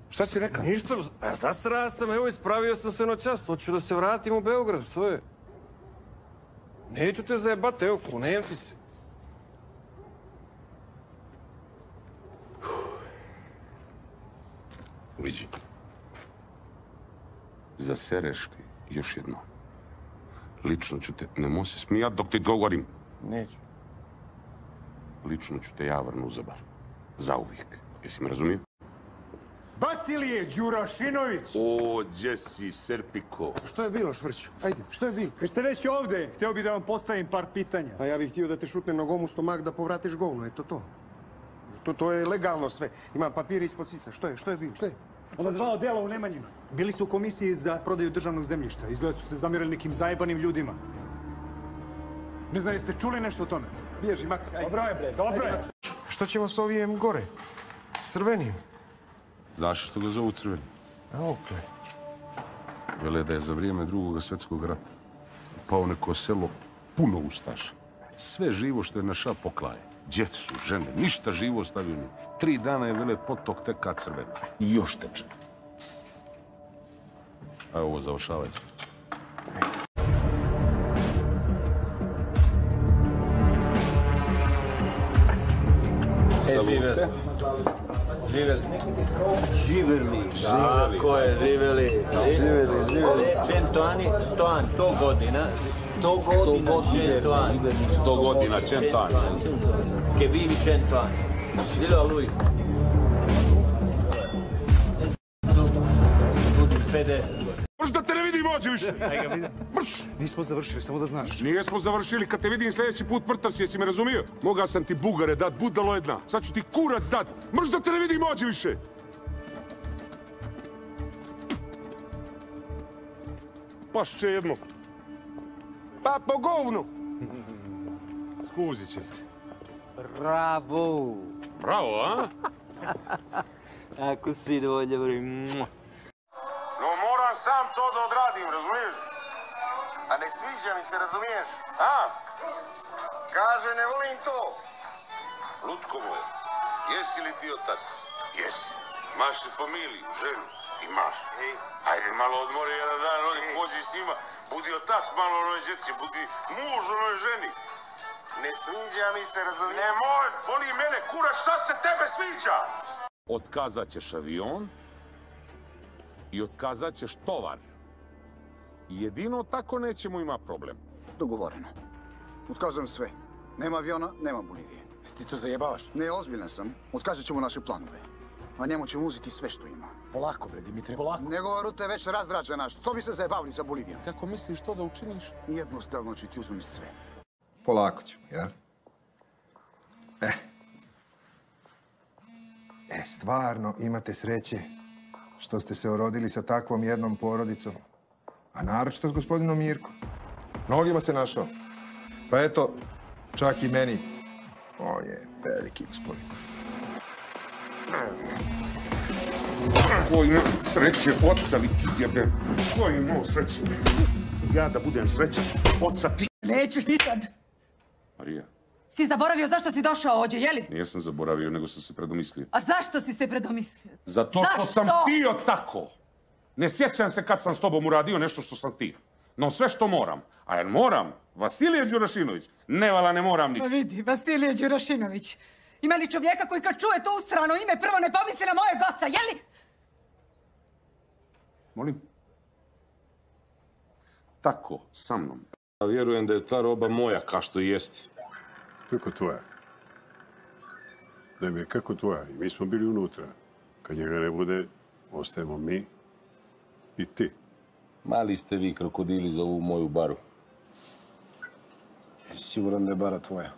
Šta si rekao? Ništa, zastarao sam, evo ispravio sam se noćas, hoću da se vratim u Beograd, što je? Neću te zajebati, evo, kunem ti se. Vidi, zasereš ti još jedno. Lično ću te, nemoj se smijat dok ti govorim. Neću. Lično ću te ja vrnu u zabar. Zauvijek. Jesi me razumio? Vasilije Đurašinović! O, Jesse Serpiko. Što je bilo, Švrću? Ajde, što je bilo? Vi ste već ovdje, htio bih da vam postavim par pitanja. A ja bih htio da te šutnem nogom u stomak da povratiš govno, eto to. To je legalno sve. Imam papire ispod cica. Što je bilo? Što je? Ova dva odjela u Nemanjima bili su u komisiji za prodaju državnog zemljišta. Izgleda su se zamjerili nekim zajebanim ljudima. Ne znam, jeste čuli nešto o tome? Bježi, Maksi, ajde. Dobro je, bre, dobro je. Što ćemo s ovijem gore? Crvenim? Znaš što ga zovu crveni? A okle. Vele da je za vrijeme Drugog svjetskog rata pao neko selo puno ustaša. Sve živo što je naša poklaje. Djecu, žene, ništa živo ostavio nije. 3 dana je vele potok teka crveno. I još teče. A ovo završavaj. Živeli. Živeli. Živeli. Tako je, živeli. Živeli. Centoani, 100 godina. 100 godina, Centoani. 100 godina, Centoani. Che vivi 100 anni. Dillo a lui. Možda te ne vidim ođe više. Mrš! Nismo završili, samo da znaš. Nijesmo završili, kad te vidim sljedeći put mrtav si, jesi me razumio? Mogao sam ti bugare dat, budalo jedna. Sad ću ti kurac dat. Možda te ne vidim ođe više. Pašće jedno. Pa po govnu! Skuzit će se. Bravo. Bravo, a? Ako si dovolje, bro. No moram sam to da odradim, razumiješ? A ne sviđa mi se, razumiješ? A? Kaže, ne volim to. Lutko moje, jesi li ti otac? Jesi. Imaš li familiju, ženu? Imaš. Ajde malo odmori jedan dan, pođi s njima. Budi otac malo onoj djeci, budi muž onoj ženi. Ne sviđa mi se, razumiješ? Nemoj, boli mene, kura, šta se tebe sviđa? Otkazat ćeš avion i otkazat ćeš tovar. Jedino tako nećemo imati problem. Dogovoreno. Otkazujem sve. Nema aviona, nema Bolivije. Ti to zajebavaš? Ne, ozbiljan sam. Otkazat ćemo naše planove. A njemu ćemo uzeti sve što ima. Polako, bre, Dimitri, polako. Njegova ruta je već razrađena. Što bi se zajebavili za Bolivijom? Kako misliš to da učiniš? Jednostavno ću ti uzmem sve. Polako ćemo, ja? Stvarno imate sreće što ste se orodili sa takvom jednom porodicom. A naročito s gospodinom Mirkom. Mnogima se našao. Pa eto, čak i meni. On je veliki gospodin. Ko ima sreće oca li ti jebem? Ko je imao sreće? Ja da budem srećan oca ti. Nećeš ti sad. Marija. Si zaboravio zašto si došao ovdje, jeli? Nijesam zaboravio, nego sam se predomislio. A zašto si se predomislio? Zato što sam htio tako. Ne sjećam se kad sam s tobom uradio nešto što sam htio. No sve što moram, a jer moram, Vasilije Đurašinović, nevala ne moram ništa. Pa vidi, Vasilije Đurašinović. Ima li čovjeka koji kad čuje to usrano ime prvo ne pomisli na mojeg oca, jeli? Molim? Tako, sa mnom. Ja vjerujem da je ta roba moja, kao što jest. Kako tvoja? Ne, kako tvoja? I mi smo bili unutra. Kad njega ne bude, ostajemo mi i ti. Mali ste vi krokodili za ovu moju baru. Jesi siguran da je bara tvoja?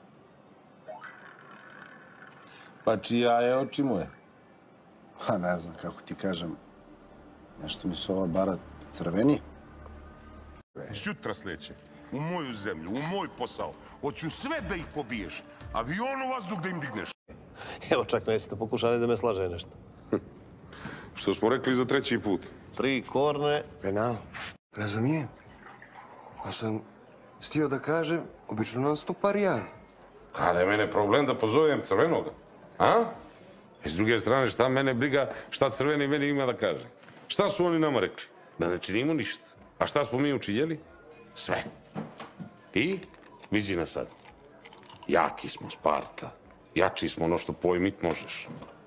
Pa čija je oči moje? Pa ne znam kako ti kažem. Nešto mi se ova bara crveni. Šutra sleće. U moju zemlju, u moj posao. Hoću sve da ih pobiješ. Avion u vazduh da im digneš. Evo čak neste pokušali da me slaže nešto. Što smo rekli za 3. put? 3 korne. Penal. Razumijem. Pa sam htio da kažem, obično nam stupa Rijan. A da je mene problem da pozovem crvenoga. A? I s druge strane, šta mene briga, šta crveni meni ima da kaže? Šta su oni nama rekli? Da ne činimo ništa. A šta smo mi učinjeli? Sve. I vidi nas sad. Jaki smo, Sparta. Jači smo ono što pojmit možeš.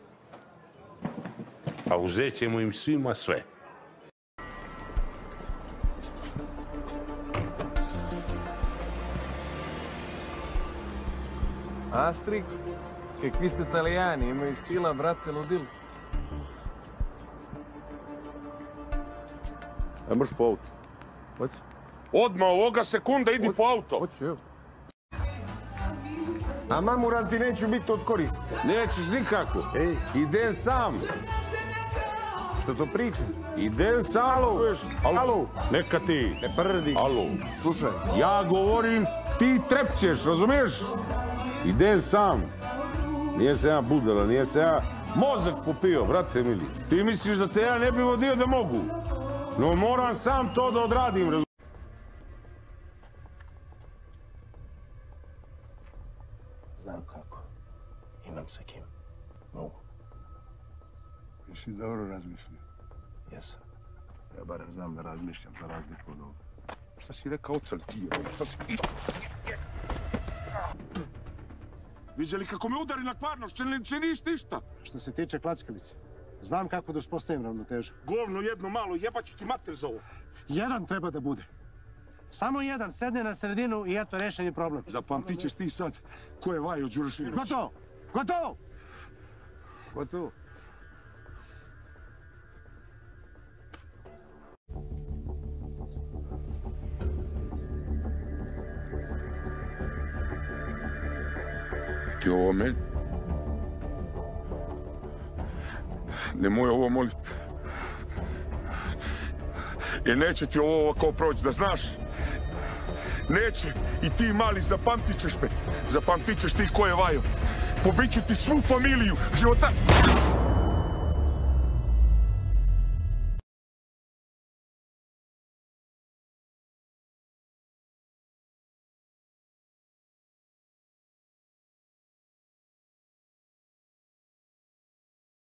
A uzet ćemo im svima sve. Astrid, kakvi su Italijani, imaju stila, brate, ludilo. Ne možeš po auto. Hoću? Odmah ovoga sekunda idi po auto. Hoću, evo. A mamuran ti neću biti od koristi. Nećeš nikako. Ej. Idem sam. Što to pričam? Idem sam. Alo. Neka ti. Ne prdi. Alo. Slušaj. Ja govorim, ti trepćeš, razumiješ? Idem sam. Nije se ja budala, nije se ja mozak popio, brate mili. Ti misliš da te ja ne bi vodio da mogu? No moram sam to da odradim, razumiješ? Znam kako. Imam sa kim. Mogu. Jesi dobro razmišljao? Jesam. Ja barem znam da razmišljam za razliku od ovoga. Šta si rekao ocal ti? Šta si... Viđeli kako me udari na kvarnošće, ne činiš ništa? Što se tiče klackalice, znam kako da uspostavim ravnotežu. Govno jedno malo, jebaću ti mater za ovo. Jedan treba da bude. Samo jedan sedne na sredinu i eto, rešen je problem. Zapamtit ćeš ti sad ko je Vajo Đurašinović. Gotovo! Gotovo! Gotovo. Ti ovo meni? Nemoj ovo moliti. Jer neće ti ovo ovako proći, da znaš. Neće. I ti mali, zapamtit ćeš me. Zapamtit ćeš ti ko je Vajo. Pobiću ti svu familiju života.